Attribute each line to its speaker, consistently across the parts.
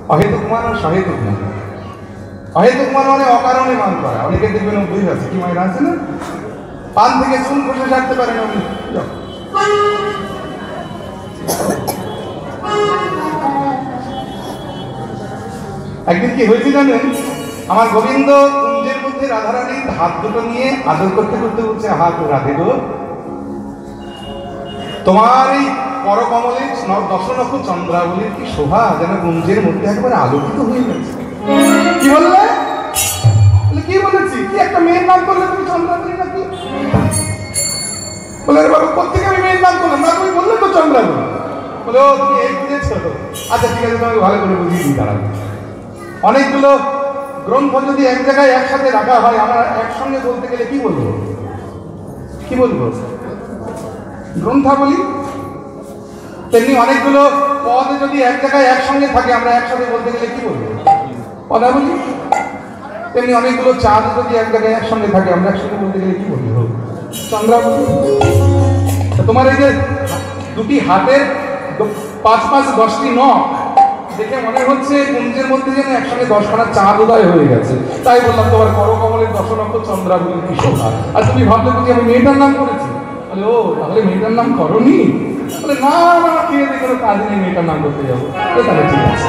Speaker 1: অহেতুক মান আর সহেতুক মান। অহেতুক মান মানে অকারণে মান করা। অনেকে দেখবেন অভ্যেস আছে, কি মায়ের আছে না, পান থেকে চুন খসে ছাড়তে পারে না। একদিন কি হয়েছে জানেন, আমার গোবিন্দ কুঞ্জের মধ্যে রাধারানীর হাত দুটো নিয়ে আদর করতে করতে বলছে, হাত রাধে গো, তোমার এই করকমলের দশনখ চন্দ্রাবলীর কি শোভা, যেন কুঞ্জের মধ্যে একেবারে আলোকিত হয়ে গেছে। কি বললে? কি বলেছি? কি একটা মেয়ের নাম করলে তুমি চন্দ্রাবলী নাকি? বলে বাবা কোথেকে আমি মেয়ের নাম করলাম? না তুমি বললে তো চন্দ্রাবলী। বলে ও তুমি এই বুঝেছো? আচ্ছা ঠিক আছে, তোমাকে ভালো করে বুঝিয়ে দিই। দাঁড়াবো, অনেকগুলো গ্রন্থ যদি এক জায়গায় একসাথে রাখা হয়, আমরা একসঙ্গে বলতে গেলে কি বলবো? কি বলবো? গ্রন্থাবলী। তেমনি অনেকগুলো পদ যদি এক জায়গায় একসঙ্গে থাকে, আমরা একসাথে বলতে গেলে কি বলবো? পদাবলী। তেমনি অনেকগুলো চাঁদ যদি এক জায়গায় একসঙ্গে থাকে, আমরা একসঙ্গে বলতে গেলে কি বলবো? চন্দ্রাবলী। তোমার এই যে দুটি হাতের 5-5-10টি নখ দেখে মনে হচ্ছে কুঞ্জের মধ্যে যেন একসঙ্গে 10খানা চাঁদ উদয় হয়ে গেছে। তাই বললাম তোমার করকমলের দশনখ চন্দ্রাবলীর কি শোভা। আর তুমি ভাবলে বুঝি আমি মেয়েটার নাম করেছি? বলে ও তাহলে মেয়েটার নাম করনি? বলে না না, খেয়ে দিয়ে কোনো কাজ নেই, মেয়েটার নাম করতে যাবো। তাহলে ঠিক আছে।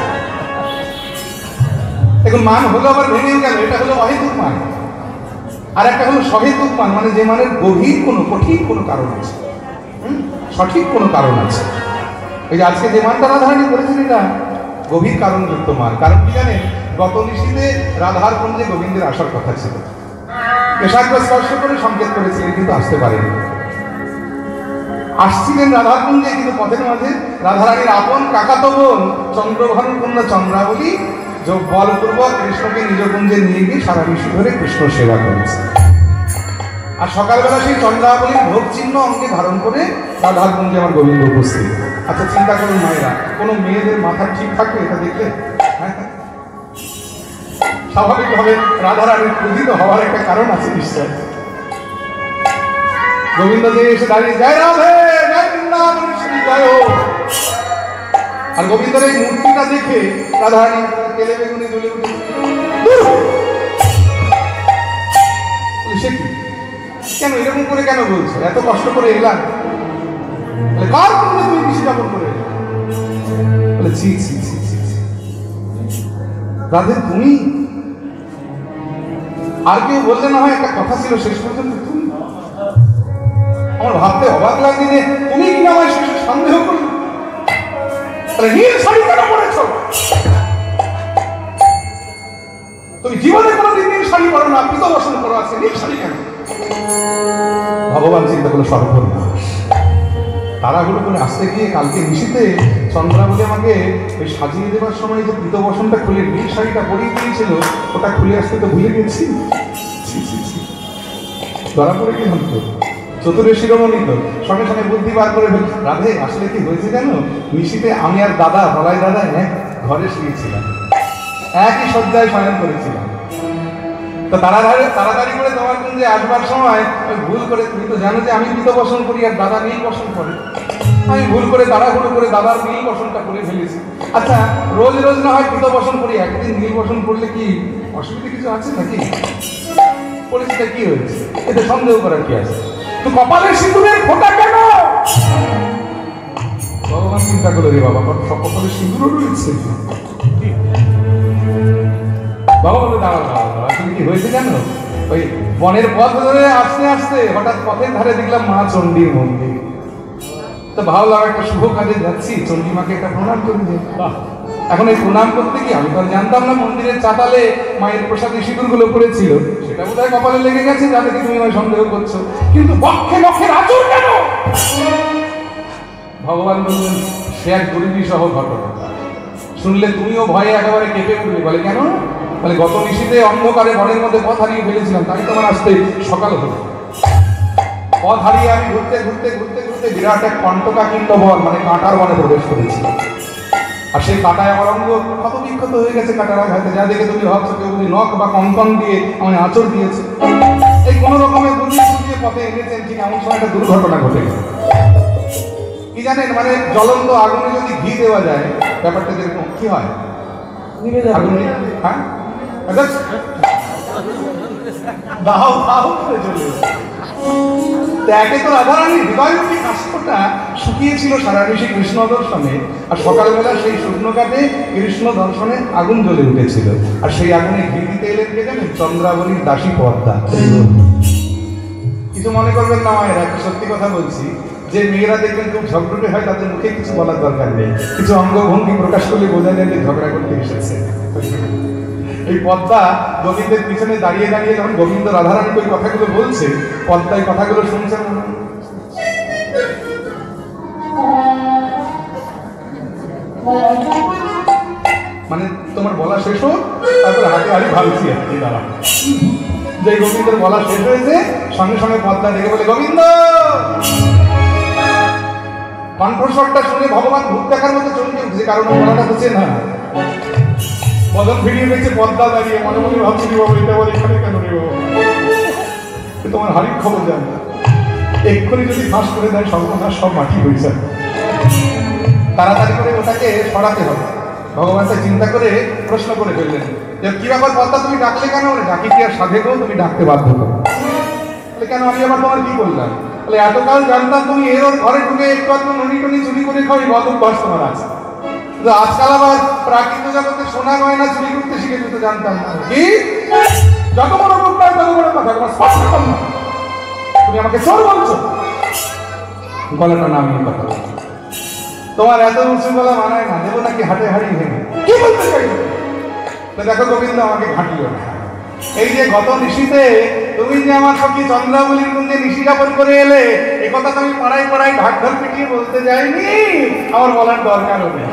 Speaker 1: এখন মান হলো আবার ভেঙে গেল, এটা হলো অহেতুক মান। আর একটা হলো সহেতুক মান, মানে যে মানের গভীর কোনো কঠিন কোনো কারণ আছে, সঠিক কোনো কারণ আছে। এই যে আজকে যে মানটা রাধারানী করেছেন, এটা গভীর কারণযুক্ত মান। কারণ কি জানেন, গত নিশীতে রাধার কুঞ্জে গোবিন্দের আসার কথা ছিল, কেশাগ্র স্পর্শ করে সংকেত করেছিলেন, কিন্তু আসতে পারেনি। আসছিলেন রাধার কুঞ্জে, কিন্তু পথের মাঝে রাধারানীর আপন কাকাতো বোন চন্দ্রভানু কন্যা চন্দ্রাবলী বলপূর্বক কৃষ্ণকে নিজ কুঞ্জে নিয়ে গিয়ে সারা বিশ্ব ধরে কৃষ্ণ সেবা করেছে। আর সকালবেলা সেই চন্দ্রাবলীর ভোগ চিহ্ন অঙ্গে ধারণ করে রাধার কুঞ্জে আমার গোবিন্দ উপস্থিত। আচ্ছা চিন্তা করুন মায়েরা, কোনো মেয়েদের মাথা ঠিক থাকবে এটা দেখলে? স্বাভাবিকভাবে রাধারানীর পূজিত হওয়ার একটা কারণ আছে নিশ্চয়। গোবিন্দ যে এসে দাঁড়িয়ে জয় রাধে জয় বৃন্দাবন শ্রী জয়। আর গোবিন্দের এই মূর্তিটা দেখে রাধারানী তেলে বেগুনি জ্বলে উঠে, সে কি কেন এরকম করে কেন বলছো? এত কষ্ট করে এলাম, কার জন্য তুমি কৃষি যাপন করে? বলে ছি ছি ছি ছি, রাধে তুমি? আর কেউ বললে না হয়, একটা কথা ছিল শেষ পর্যন্ত তুমি। আমার ভাবতে অবাক লাগে যে তুমি কিনা আমায় শেষে সন্দেহ করলে। তাহলে নীল শাড়ি কেন পরেছ? তুমি জীবনে কোনোদিন নীল শাড়ি পরো না, পিত বসন করো, আছে নীল শাড়ি কেন? ভগবান চিন্তা করলো সর্বনাশ। তাড়াহুড়ো করে আসতে গিয়ে কালকে নিশীতে চন্দ্রাবলী আমাকে ওই সাজিয়ে দেওয়ার সময় যে পিত বসনটা খুলে নীল শাড়িটা পরিয়ে দিয়েছিল, ওটা খুলে আসতে তো ভুলে গেছি। ধরা পড়ে কি হতো? চতুরের শিরোমণি তো সঙ্গে সঙ্গে বুদ্ধি বার করে রাধে আসলে কি হয়েছে জানো, নিশীতে আমি আর দাদা বলাই দাদা এক ঘরে শুয়েছিলাম, একই শয্যায় শয়ন করেছিলাম। তো তাড়াতাড়ি করে তোমার কুঞ্জে আসবার সময় ভুল করে, তুমি তো জানো যে আমি পিত বসন করি আর দাদা নীল বসন করে, আমি ভুল করে তাড়াহুড়ো করে দাদার নীল বসনটা করে ফেলেছি। আচ্ছা রোজ রোজ না হয় পিত বসন করি, একদিন নীল বসন করলে কি অসুবিধা কিছু আছে নাকি? পরিস্থিতি কি হয়েছে, এতে সন্দেহ করার কি আছে? তো কপালে সিঁদুরের ফোঁটা কেন? ভগবান চিন্তা করে রে বাবা, সব কপালে সিঁদুরও রয়েছে। বাবা বলে দাঁড়াও দাঁড়াও, আসলে কি হয়েছে জানো, ওই বনের পথ ধরে আসতে আসতে হঠাৎ পথের ধারে দেখলাম মা চণ্ডীর মন্দির। তো ভাবলাম একটা শুভ কাজে যাচ্ছি, চণ্ডী মাকে একটা প্রণাম করে দিই। এখন এই প্রণাম করতে কি, আমি তো জানতাম না মন্দিরের চাতালে মায়ের প্রসাদী সিঁদুরগুলো পড়েছিল, সেটা বোধহয় কপালে লেগে গেছে, যাতে কি তুমি আমায় সন্দেহ করছো। কিন্তু বক্ষে নখের আচর কেন? ভগবান বললেন সে এক দুর্বিষহ ঘটনা, শুনলে তুমিও ভয়ে একেবারে কেঁপে উঠবে। বলে কেন? বলে গত নিশীতে অন্ধকারে বনের মধ্যে পথ হারিয়ে ফেলেছিলাম, তাই তোমার আসতে সকাল হলো। পথ হারিয়ে আমি ঘুরতে ঘুরতে ঘুরতে ঘুরতে বিরাট এক কণ্টকাকীর্ণ বন, মানে কাঁটার বনে প্রবেশ করেছিলাম। আর সেই কাঁটায় আমার অঙ্গ ক্ষত বিক্ষত হয়ে গেছে কাঁটার আঘাতে, যা দেখে তুমি ভাবছো কেউ যদি নখ বা কঙ্কন দিয়ে আমার আঁচড় দিয়েছে। এই কোনো রকমের বুঝিয়ে বুঝিয়ে পথে এনেছেন, ঠিক এমন সময় একটা দুর্ঘটনা ঘটে গেল। কি জানেন, মানে জ্বলন্ত আগুনে যদি ঘি দেওয়া যায়, ব্যাপারটা যেরকম কি হয়, আগুন হ্যাঁ দাও দাও করে চলে একে তো রাধারানীর হৃদয়মুখী কাষ্ঠটা শুকিয়েছিল সারা ঋষি কৃষ্ণ দর্শনে, আর সকালবেলা সেই শুকনো কাঠে কৃষ্ণ দর্শনে আগুন জ্বলে উঠেছিল, আর সেই আগুনে ঘি দিতে এলেন কে জানেন? চন্দ্রাবলীর দাসী পদ্মা। কিছু মনে করবেন না মায়েরা, একটা সত্যি কথা বলছি, যে মেয়েরা দেখবেন খুব ঝগড়টে হয় তাদের মুখে কিছু বলার দরকার নেই, কিছু অঙ্গভঙ্গি প্রকাশ করলে বোঝা যায় যে ঝগড়া করতে এসেছে। এই পদ্মা গোবিন্দের পিছনে দাঁড়িয়ে দাঁড়িয়ে যখন গোবিন্দ রাধারানীকে ওই কথাগুলো বলছে, পদ্মা এই কথাগুলো শুনছেন। মানে তোমার বলা শেষ হোক, তারপরে হাতে হাড়ি ভাবছি আর কি দাঁড়া। যে গোবিন্দের বলা শেষ হয়েছে, সঙ্গে সঙ্গে পদ্মা ডেকে বলে গোবিন্দ। কণ্ঠস্বরটা শুনে ভগবান ভূত দেখার মতো চমকে উঠছে, কারণ বলাটা হচ্ছে না। বদন ফিরিয়ে দেখছে পদ্মা দাঁড়িয়ে, মনে মনে ভাবছি বাবু এটা বলে এখানে কেন রে বাবু, তোমার হাড়ির খবর জানি না, এক্ষুনি যদি ফাঁস করে দেয় সর্বনাশ, সব মাটি হয়ে যায়। তাড়াতাড়ি করে ওটাকে সরাতে হবে। ভগবান তাই চিন্তা করে প্রশ্ন করে ফেললেন যে কি ব্যাপার পদ্মা, তুমি ডাকলে কেন? ডাকি কি আর সাধে গো, তুমি ডাকতে বাধ্য করো। কেন, আমি আবার তোমার কি করলাম? বলে এতকাল জানতাম তুমি এর ওর ঘরে ঢুকে একটু একটু ননি টনি চুরি করে খাও, এই বদ অভ্যাস তোমার আছে। আজকাল আবার প্রাকৃত জগতে সোনা গয়না চুরি করতে শিখেছি, তো জানতাম না। কি যত বড় মুখ নয় তত বড় কথা, তোমার স্পষ্ট না, তুমি আমাকে চোর বলছো? গলাটা নামিয়ে কথা বলছো, তোমার এত উঁচু গলা মানায় না, দেবো নাকি হাটে হারিয়ে ভেঙে? কি বলতে চাইছো? দেখো গোবিন্দ, আমাকে ঘাটিও না। এই যে গত নিশীতে তুমি যে আমার সখী চন্দ্রাবলীর কুঞ্জে নিশি যাপন করে এলে, এ কথা তো আমি পাড়ায় পাড়ায় ঢাক ঢাক পিটিয়ে বলতে যাইনি, আমার বলার দরকারও নেই।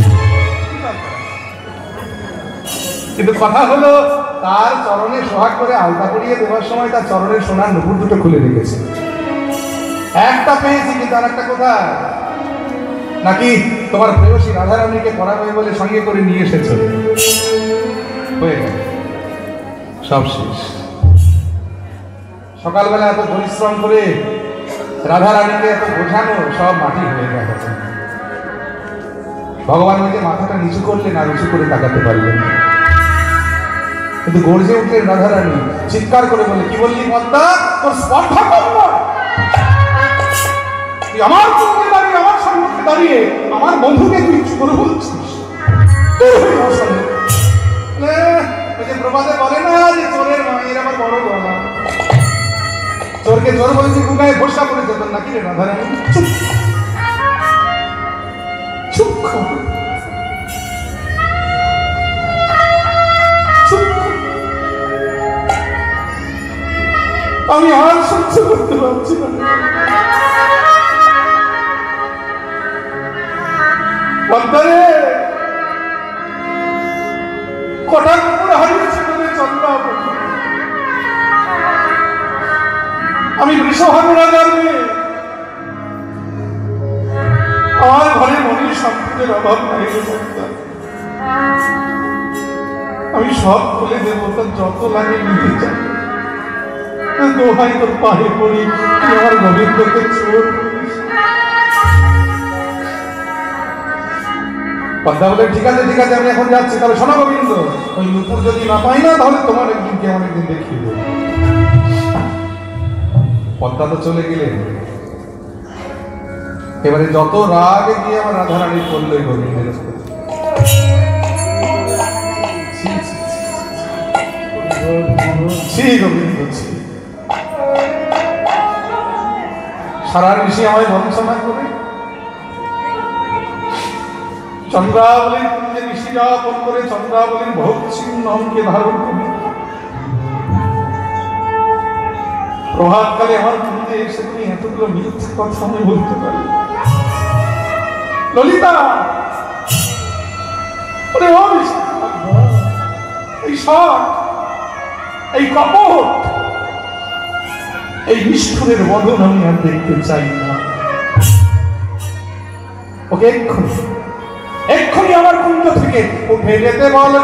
Speaker 1: কিন্তু কথা হলো, তার চরণে সোহাগ করে আলতা পরিয়ে দেওয়ার সময় তার চরণের সোনার নুপুর দুটো খুলে রেখেছে। একটা পেয়েছি, কিন্তু আর একটা কোথায়? নাকি তোমার প্রেয়সী রাধারানীকে পড়াবে বলে সঙ্গে করে নিয়ে এসেছো? হয়ে গেল, সব শেষ। সকালবেলা এত পরিশ্রম করে রাধারানীকে এত বোঝানো, সব মাটি হয়ে গেছে। ভগবান ওই যে মাথাটা নিচু করলেন, আর উঁচু করে তাকাতে পারলেন, কিন্তু গর্জে উঠলেন রাধারানী, চিৎকার করে বলে, কি বললি পদ্মা? তোর স্পর্ধা কম নয়, তুই আমার সঙ্গে দাঁড়িয়ে, আমার সম্মুখে দাঁড়িয়ে আমার বন্ধুকে তুই চোর বলছিস? প্রবাদে বলে না যে চোরের মায়ের আবার বড় গলা, চোরকে চোর বলছি গুগায় ভরসা করে যেত নাকি রে রাধারানী? চুপ আমি আর সহ্য করতে পারছি না। পদ্মারে কটা কুকুর হারিয়েছে বলে চন্দ্রাবলী, আমি বৃষভানু রাজার মেয়ে, আমার ঘরে মনির সম্পদের অভাব নাই রে পদ্মা, আমি সব খুলে দেবো, তার যত লাগে নিতে চাই। দোহাই তোর পায়ে পড়ি, তুই আমার গোবিন্দকে চোর করিস। পদ্মা বলে, ঠিক আছে ঠিক আছে, আমি এখন যাচ্ছি, তবে শোনো গোবিন্দ, ওই নুপুর যদি না পাই না, তাহলে তোমার একদিনকে আমার একদিন দেখিয়ে দেবো। পদ্মা তো চলে গেলেন। এবারে যত রাগ গিয়ে আমার রাধারানী করলো এই গোবিন্দের, গোবিন্দ সারা ঋষি আমায় বঞ্চনা করে চন্দ্রাবলীর কুঞ্জে ঋষি যাপন করে চন্দ্রাবলীর ভোগ চিহ্ন অঙ্কে ধারণ করে প্রভাতকালে আমার কুঞ্জে এসে তুমি এতগুলো মিথ্যা কথা আমি বলতে পারি? ললিতা, এই শট, এই কপট, এই নিষ্ঠুরের বদন আমি আর দেখতে চাই না। ওকে এক্ষুনি আমার কুঞ্জ থেকে উঠে যেতে বলো,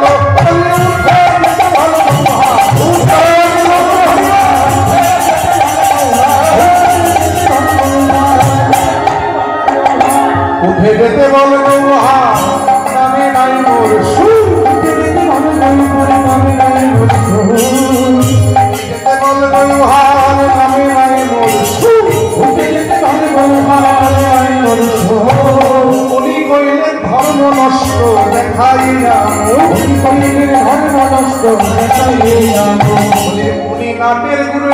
Speaker 1: উঠে যেতে বলো, নামে নাই মোর সুর যেতে বলবো উহার নামে নাই মোর যেতে বলবো উহার নাই মোর উনি কইলেন ধর্ম নষ্ট দেখাইয়া উনি কইলেন ধর্ম নষ্ট দেখাইয়া উনি নাটের গুরু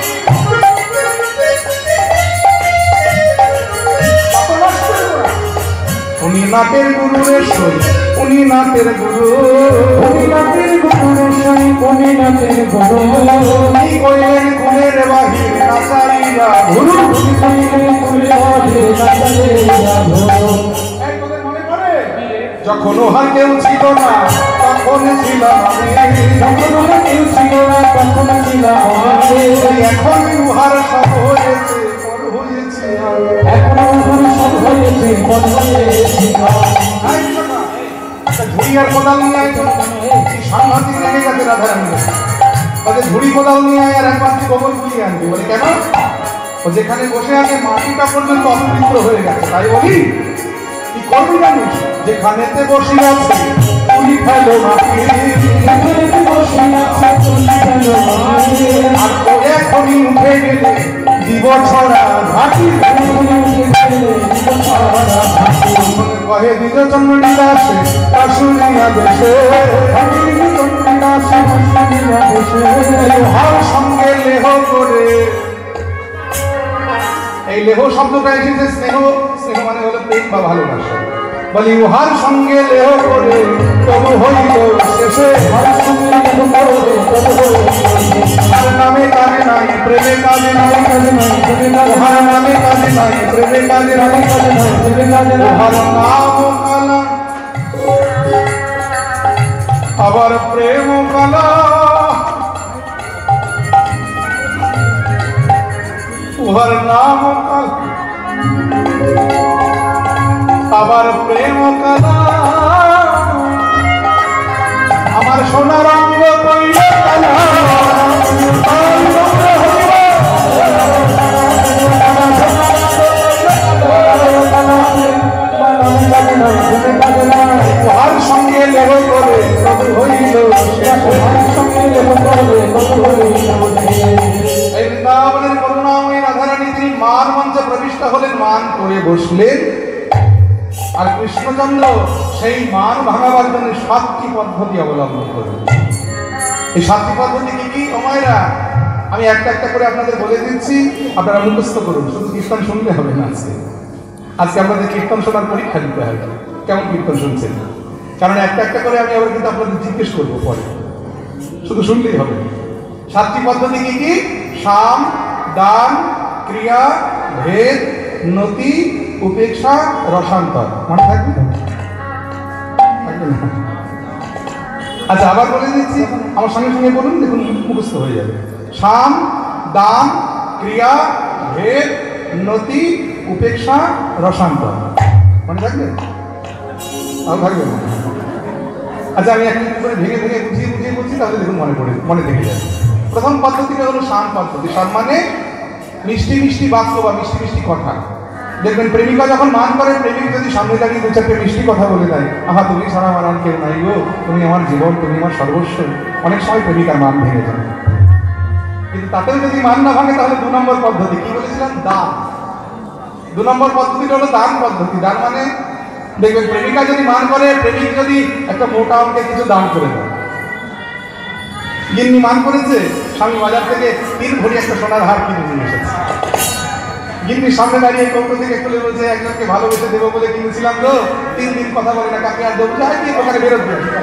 Speaker 1: উনি নাটের গুরুরে সই উনি নাটের গুরু উনি নাটের গুরুরে সই উনি নাটের গুরু উনি কইলেন গুণের বাহির নাচাইয়া গুরু উনি কইলেন গুণের বাহির নাচাইয়া গুরু এই তোদের মনে পড়ে যখন ওহার কেউ ছিল না তখন ছিলাম আমি যখন ওহার কেউ ছিল না তখন ছিলাম আমি এখন উহার সব হয়েছে এখন উহার সব হয়েছে ঝুড়িয়ার কোদাল নিয়ে সাংঘাতিক লেগে গেছে রাধারানী ওদের ঝুড়ি কোদাল নিয়ে আয় আর একবার গোবর গুলিয়ে আনবে বলে কেন ও যেখানে বসে আছে মাটিটা পর্যন্ত অপবিত্র হয়ে গেছে তাই বলি কি করবি জানিস যেখানেতে বসে আছে তুলি ফেলো মাটি যেখানেতে বসে আছে তুলি ফেলো মাটি আর ও এখনই উঠে গেলে দিব ছড়া ঘাটি কহে দিজ চন্দ্রী দাসে শুনিয়া দেশে লোহার সঙ্গে লেহ করে এই লেহ শব্দটা এসেছে স্নেহ স্নেহ মানে হলো প্রেম বা ভালোবাসা বলি উহার সঙ্গে লেহ করে তবু হইল শেষে উহার নামে কাজে নাই প্রেমে কাজে নাই উহার নামে কাজে নাই প্রেমে কাজে নাই উহার নাম কালা আবার প্রেম কালা উহার নাম কালা আবার প্রেম কালা আমার সোনার অঙ্গ কইলে কালা উহার সঙ্গে লেহ করে হইল এই বৃন্দাবনের করুণাময়ী রাধারানী তিনি মান মঞ্চে প্রবিষ্ট হলেন মান করে বসলেন আর কৃষ্ণচন্দ্র সেই মান ভাঙাবার জন্য 7টি পদ্ধতি অবলম্বন করলেন এই 7টি পদ্ধতি কি কি ওমায়রা আমি একটা একটা করে আপনাদের বলে দিচ্ছি আপনারা মুখস্থ করুন শুধু কীর্তন শুনলে হবে না আজকে আপনাদের কীর্তন শোনার পরীক্ষা দিতে হবে কেমন কীর্তন শুনছেন কারণ একটা একটা করে আমি আবার কিন্তু আপনাদের জিজ্ঞেস করবো পরে শুধু শুনলেই হবে 7টি পদ্ধতি কি কি সাম দান ক্রিয়া ভেদ নতি উপেক্ষা রসান্তর মনে থাকবে আচ্ছা আবার বলে দিচ্ছি আমার সঙ্গে সঙ্গে বলুন দেখুন মুখস্থ হয়ে যাবে সাম দান ক্রিয়া ভেদ নতি উপেক্ষা রসান্তর মনে থাকবে আর থাকবে আচ্ছা আমি একটা করে ভেঙে ভেঙে বুঝিয়ে বুঝিয়ে বলছি তাহলে দেখুন মনে থেকে যাবে প্রথম পদ্ধতিটা হলো সাম পদ্ধতি সাম মানে মিষ্টি মিষ্টি বাক্য বা মিষ্টি মিষ্টি কথা দেখবেন প্রেমিকা যখন মান করে প্রেমিক যদি সামনে দাঁড়িয়ে 2-4টে মিষ্টি কথা বলে দেয় আহা তুমি ছাড়া আমার আর কেউ নাই গো তুমি আমার জীবন তুমি আমার সর্বস্ব অনেক সময় প্রেমিকার মান ভেঙে যায় কিন্তু তাতেও যদি মান না ভাঙে তাহলে 2 নম্বর পদ্ধতি কি বলেছিলাম দান 2 নম্বর পদ্ধতিটা হলো দান পদ্ধতি দান মানে দেখবেন প্রেমিকা যদি মান করে প্রেমিক যদি একটা মোটা অঙ্কের কিছু দান করে দেয় গিন্নি মান করেছে স্বামী বাজার থেকে 3 ভরি একটা সোনার হার কিনে নিয়ে এসেছে গিন্নির সামনে দাঁড়িয়ে কৌটো থেকে খুলে বলছে একজনকে ভালোবেসে দেবো বলে কিনেছিলাম তো 3 দিন কথা বলে না কাকে আর দেবো যায় কি দোকানে বেরোত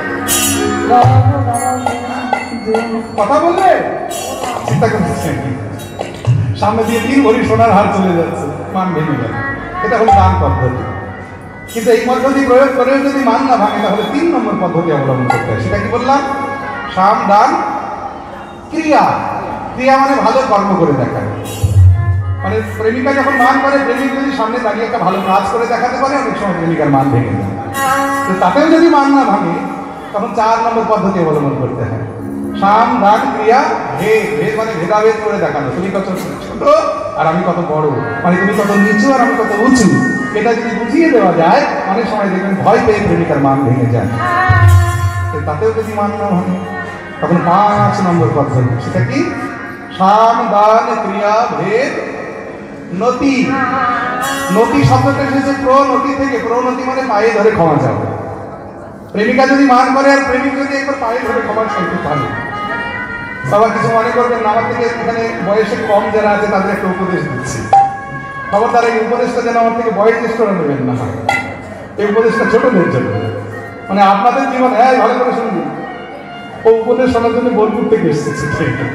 Speaker 1: কথা বললে চিন্তা করতেছে সামনে দিয়ে 3 ভরি সোনার হার চলে যাচ্ছে মান ভেঙে গেল এটা হলো দান পদ্ধতি কিন্তু এই পদ্ধতি প্রয়োগ করে যদি মান না ভাঙে তাহলে 3 নম্বর পদ্ধতি অবলম্বন করতে হয় সেটা কি বললাম সাম দান ক্রিয়া ক্রিয়া মানে ভালো কর্ম করে দেখায় মানে প্রেমিকা যখন মান করে প্রেমিক যদি সামনে দাঁড়িয়ে একটা ভালো কাজ করে দেখাতে পারে অনেক সময় প্রেমিকার মান ভেঙে যায় তো তাতেও যদি মান না ভাঙে তখন 4 নম্বর পদ্ধতি অবলম্বন করতে হয় সাম দান ক্রিয়া ভেদ ভেদ মানে ভেদাভেদ করে দেখানো তুমি কত ছোট আর আমি কত বড় মানে তুমি কত নিচু আর আমি কত উঁচু এটা যদি বুঝিয়ে দেওয়া যায় অনেক সময় দেখবেন ভয় পেয়ে প্রেমিকার মান ভেঙে যায় তাতেও যদি মান না ভাঙে তখন 5 নম্বর পদ্ধতি, সেটা কি? সাম দান ক্রিয়া ভেদ নতি। নতি শব্দটা এসেছে প্রনতি থেকে। প্রনতি মানে পায়ে ধরে ক্ষমা চাওয়া। প্রেমিকা যদি মান করে আর প্রেমিক যদি একবার পায়ে ধরে ক্ষমা চাইতে পারে, বাবা কিছু মনে করবেন না, আমার থেকে এখানে বয়সে কম যারা আছে তাদের একটা উপদেশ দিচ্ছি। খবরদার এই উপদেশটা যেন আমার থেকে বয়স জ্যেষ্ঠরা নেবেন না। এই উপদেশটা ছোটদের জন্য, মানে আপনাদের জীবনে ভালো করে শুনবেন। ও উপদেশ শোনার জন্য বোলপুর থেকে এসেছে।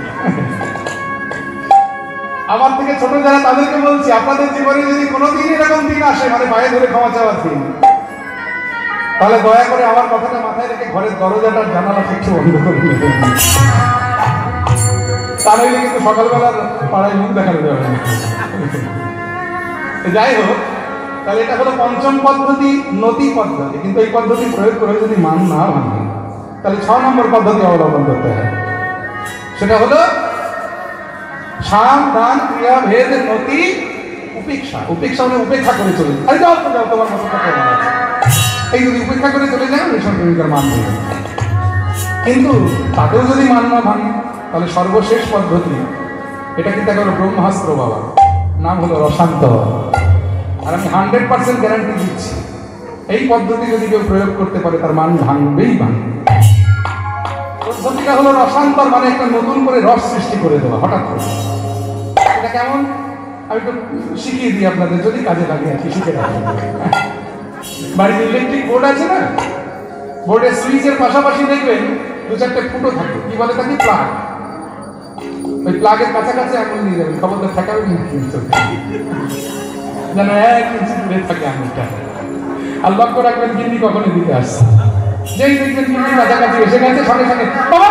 Speaker 1: আমার থেকে ছোট যারা তাদেরকে বলছি, আপনাদের জীবনে যদি কোনোদিন এরকম দিন আসে, মানে পায়ে ধরে ক্ষমা চাওয়ার দিন, তাহলে দয়া করে আমার কথাটা মাথায় রেখে ঘরের দরজাটার জানালাটা একটু বন্ধ করে নেবেন। তা নইলে কিন্তু সকালবেলার পাড়ায় মুখ দেখানো যাবে না। যাই হোক, তাহলে এটা হলো পঞ্চম পদ্ধতি, নতি পদ্ধতি। কিন্তু এই পদ্ধতি প্রয়োগ করে যদি মান না ভাঙে, তাহলে 6 নম্বর পদ্ধতি অবলম্বন করতে হয়। সেটা হলো সাম দান ক্রিয়া ভেদ নতি উপেক্ষা। উপেক্ষা মানে উপেক্ষা করে চলে, আরে যাও তো যাও, তোমার মতো কথা বলা আছে। এই যদি উপেক্ষা করে চলে যায়, ভীষণ প্রেমিকার মান হয়ে যাবে। কিন্তু তাতেও যদি মান না ভাঙে, তাহলে সর্বশেষ পদ্ধতি, এটা কিন্তু একটা ব্রহ্মাস্ত্র বাবা, নাম হলো রসান্তর। আর আমি 100% গ্যারান্টি দিচ্ছি, এই পদ্ধতি যদি কেউ প্রয়োগ করতে পারে তার মান ভাঙবেই ভাঙবে। পদ্ধতিটা হলো রসান্তর, মানে একটা নতুন করে রস সৃষ্টি করে দেওয়া হঠাৎ করে। এটা কেমন আমি একটু শিখিয়ে দিই আপনাদের, যদি কাজে লাগে আর কি, শিখে রাখবেন। বাড়িতে ইলেকট্রিক বোর্ড আছে না, বোর্ডের সুইচের পাশাপাশি দেখবেন 2-4টে ফুটো থাকে, কি বলে তাকে? প্লাগ। ওই প্লাগের কাছাকাছি আঙুল নিয়ে যাবেন, খবরদার ঠেকাবেন কিন্তু যেন 1 ইঞ্চি দূরে থাকে আঙুলটা। আর লক্ষ্য রাখবেন গিন্নি কখনো দিতে আসছে, যেই দেখবেন গিন্নির কাছাকাছি এসে গেছে, সঙ্গে সঙ্গে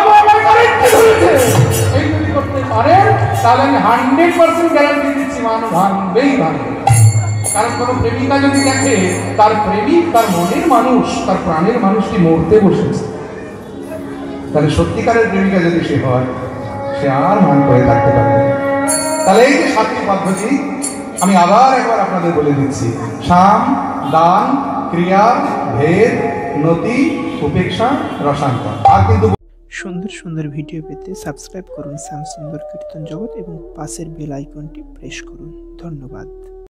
Speaker 1: এই যদি করতে পারেন, তাহলে আমি 100% গ্যারান্টি দিচ্ছি মান ভাঙবেই ভাঙবে। কারণ কোনো প্রেমিকা যদি দেখে তার প্রেমিক, তার মনের মানুষ, তার প্রাণের মানুষটি মরতে বসেছে, তাহলে সত্যিকারের প্রেমিকা যদি সে হয়, সে আর মান করে থাকতে পারবে। তাহলে এই যে 7টি পদ্ধতি আমি আবার একবার আপনাদের বলে দিচ্ছি: সাম দান ক্রিয়া ভেদ নতি উপেক্ষা রসান্তর। আর কিন্তু
Speaker 2: সুন্দর সুন্দর ভিডিও পেতে সাবস্ক্রাইব করুন শ্যাম সুন্দর কীর্তন জগৎ এবং পাশের বেল আইকনটি প্রেস করুন। ধন্যবাদ।